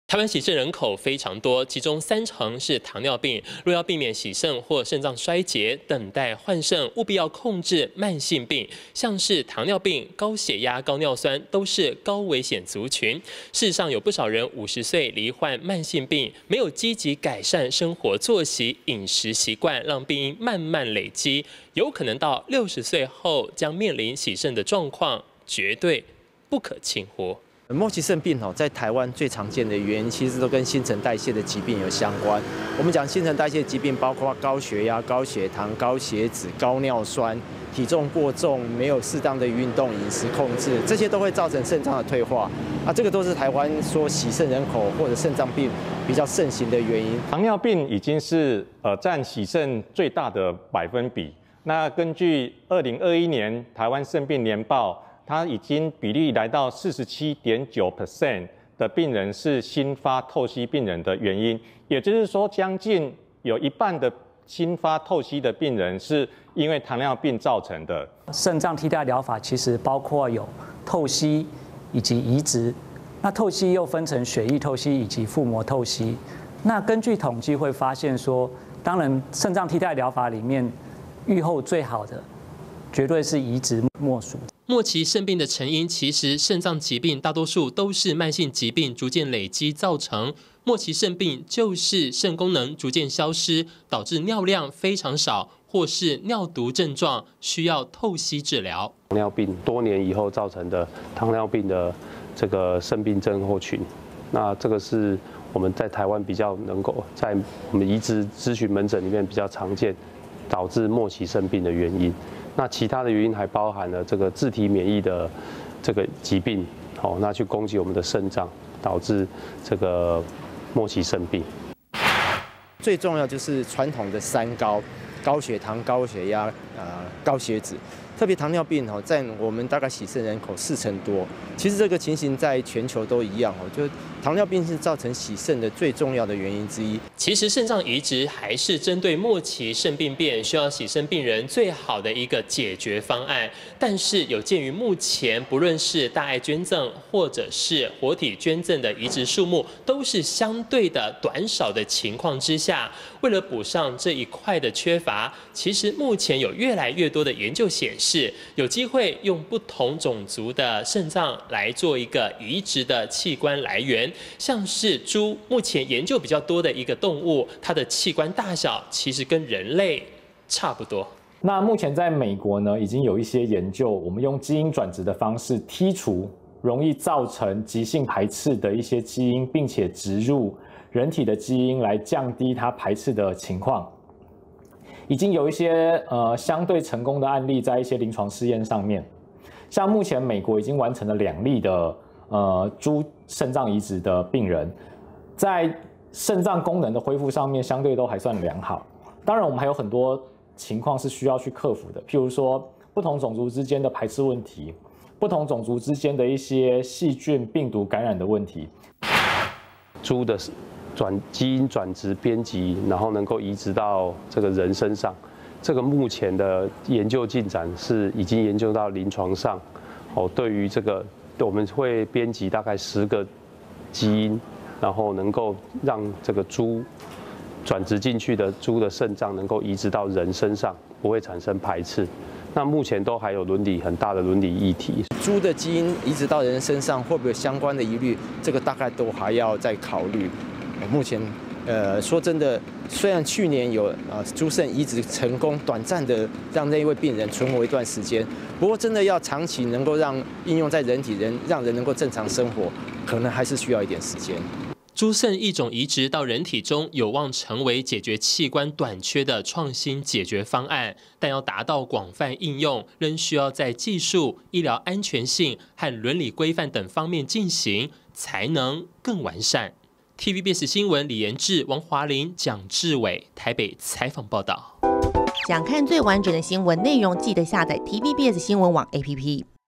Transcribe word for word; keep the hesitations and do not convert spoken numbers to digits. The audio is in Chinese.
台湾洗肾人口非常多，其中三成是糖尿病。若要避免洗肾或肾脏衰竭，等待换肾，务必要控制慢性病，像是糖尿病、高血压、高尿酸都是高危险族群。事实上，有不少人五十岁罹患慢性病，没有积极改善生活作息、饮食习惯，让病因慢慢累积，有可能到六十岁后将面临洗肾的状况，绝对不可轻忽。 末期肾病哦，在台湾最常见的原因，其实都跟新陈代谢的疾病有相关。我们讲新陈代谢疾病，包括高血压、高血糖、高血脂、高尿酸、体重过重、没有适当的运动、饮食控制，这些都会造成肾脏的退化。啊，这个都是台湾说洗肾人口或者肾脏病比较盛行的原因。 糖尿病已经是呃占洗肾最大的百分比。那根据二零二一年台湾肾病年报。 它已经比例来到四十七点九 percent 的病人是新发透析病人的原因，也就是说，将近有一半的新发透析的病人是因为糖尿病造成的。 肾脏替代疗法其实包括有透析以及移植，那透析又分成血液透析以及腹膜透析。那根据统计会发现说，当然肾脏替代疗法里面预后最好的，绝对是移植莫属。 末期肾病的成因，其实肾脏疾病大多数都是慢性疾病逐渐累积造成。末期肾病就是肾功能逐渐消失，导致尿量非常少，或是尿毒症状，需要透析治疗。 糖尿病多年以后造成的糖尿病的这个肾病症候群，那这个是我们在台湾比较能够在我们移植咨询门诊里面比较常见，导致末期肾病的原因。 那其他的原因还包含了这个自体免疫的这个疾病，好，那去攻击我们的肾脏，导致这个末期肾病。 最重要就是传统的三高：高血糖、高血压、呃高血脂。特别糖尿病哦，在我们大概洗肾人口四成多。其实这个情形在全球都一样哦，就是糖尿病是造成洗肾的最重要的原因之一。 其实肾脏移植还是针对末期肾病变需要洗肾病人最好的一个解决方案。但是有鉴于目前不论是大爱捐赠或者是活体捐赠的移植数目都是相对的短少的情况之下，为了补上这一块的缺乏，其实目前有越来越多的研究显示。 是有机会用不同种族的肾脏来做一个移植的器官来源，像是猪，目前研究比较多的一个动物，它的器官大小其实跟人类差不多。 那目前在美国呢，已经有一些研究，我们用基因转殖的方式剔除容易造成急性排斥的一些基因，并且植入人体的基因来降低它排斥的情况。 已经有一些呃相对成功的案例在一些临床试验上面，像目前美国已经完成了两例的呃猪肾脏移植的病人，在肾脏功能的恢复上面相对都还算良好。当然，我们还有很多情况是需要去克服的，譬如说不同种族之间的排斥问题，不同种族之间的一些细菌、病毒感染的问题。 猪的。 转基因转殖编辑，然后能够移植到这个人身上，这个目前的研究进展是已经研究到临床上。哦，对于这个我们会编辑大概十个基因，然后能够让这个猪转植进去的猪的肾脏能够移植到人身上，不会产生排斥。那目前都还有伦理很大的伦理议题。 猪的基因移植到人身上会不会有相关的疑虑？这个大概都还要再考虑。 目前，呃，说真的，虽然去年有啊猪肾移植成功，短暂的让那一位病人存活一段时间，不过真的要长期能够让应用在人体人，让人能够正常生活，可能还是需要一点时间。 猪肾一种移植到人体中，有望成为解决器官短缺的创新解决方案，但要达到广泛应用，仍需要在技术、医疗安全性和伦理规范等方面进行，才能更完善。 T V B S 新闻李延志、王华玲、蒋志伟台北采访报道。 想看最完整的新闻内容，记得下载 T V B S 新闻网 A P P。